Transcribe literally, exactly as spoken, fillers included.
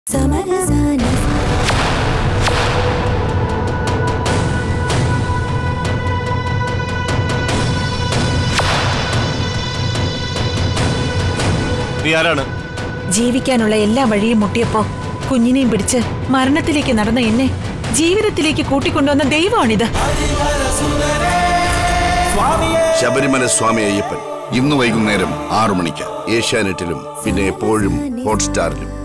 ജീവിക്കാനുള്ള എല്ലാ വഴിയും മുട്ടിയപ്പോ കുഞ്ഞിനെയും പിടിച്ച് മരണത്തിലേക്ക് നടന്ന എന്നെ ജീവിതത്തിലേക്ക് കൂട്ടിക്കൊണ്ടുവന്ന ദൈവമാണിത്. ശബരിമല സ്വാമി അയ്യപ്പൻ ഇന്ന് വൈകുന്നേരം ആറു മണിക്ക് ഏഷ്യാനെറ്റിലും പിന്നെ എപ്പോഴും ഹോട്ട്സ്റ്റാറിലും.